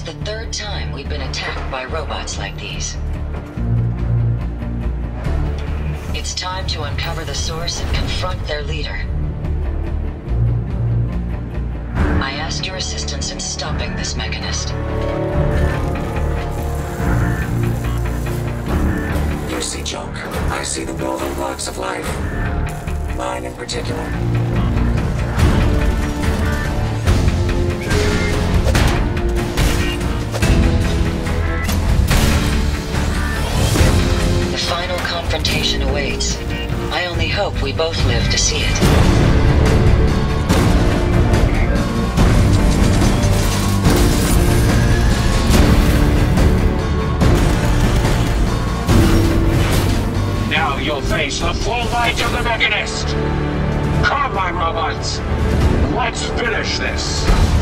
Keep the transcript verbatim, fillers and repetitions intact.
the third time we've been attacked by robots like these. It's time to uncover the source and confront their leader. I ask your assistance in stopping this mechanist. You see junk. I see the building blocks of life. Mine in particular. The final confrontation awaits. I only hope we both live to see it. Now you'll face the full might of the Mechanist! Come, my robots! Let's finish this!